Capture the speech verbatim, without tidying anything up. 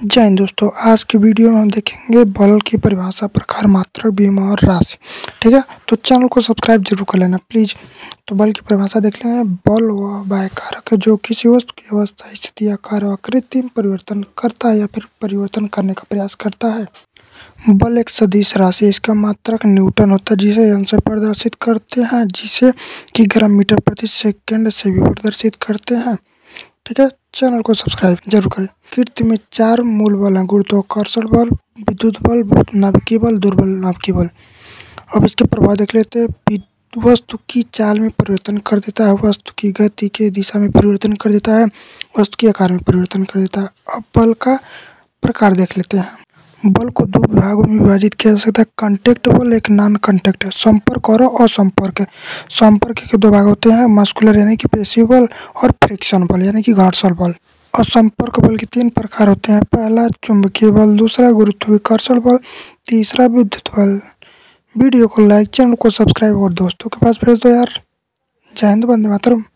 जय हिंद दोस्तों, आज की वीडियो में हम देखेंगे बल की परिभाषा, प्रकार, मात्रक, बीमा और राशि। ठीक है, तो चैनल को सब्सक्राइब जरूर कर लेना प्लीज। तो बल की परिभाषा देख लें। बल वह बाह्य कारक है जो किसी वस्तु की अवस्था, स्थिति, आकार और आकृति में परिवर्तन करता है या फिर परिवर्तन करने का प्रयास करता है। बल एक सदिश राशि, इसका मात्रक न्यूटन होता है जिसे एन से प्रदर्शित करते हैं, जिसे कि ग्राम मीटर प्रति सेकेंड से भी प्रदर्शित करते हैं। ठीक है, चैनल को सब्सक्राइब जरूर करें। प्रकृति में चार मूल बल हैं: गुरुत्वाकर्षण बल, विद्युत बल, नाभिकीय बल, दुर्बल नाभिकीय बल। अब इसके प्रभाव देख लेते हैं। वस्तु की चाल में परिवर्तन कर देता है, वस्तु की गति के दिशा में परिवर्तन कर देता है, वस्तु के आकार में परिवर्तन कर देता है। अब बल का प्रकार देख लेते हैं। बल को दो विभागों में विभाजित किया जा सकता है: कांटेक्ट बल, एक नॉन कांटेक्ट है। संपर्क और असंपर्क है। संपर्क के दो भाग होते हैं: मस्कुलर यानी कि पेशी बल और फ्रिक्शन बल यानी कि घर्षण बल। असंपर्क बल के तीन प्रकार होते हैं: पहला चुंबकीय बल, दूसरा गुरुत्वाकर्षण बल, तीसरा विद्युत बल। वीडियो को लाइक, चैनल को सब्सक्राइब और दोस्तों के पास भेज दो यार। जय हिंद, वंदे मातरम।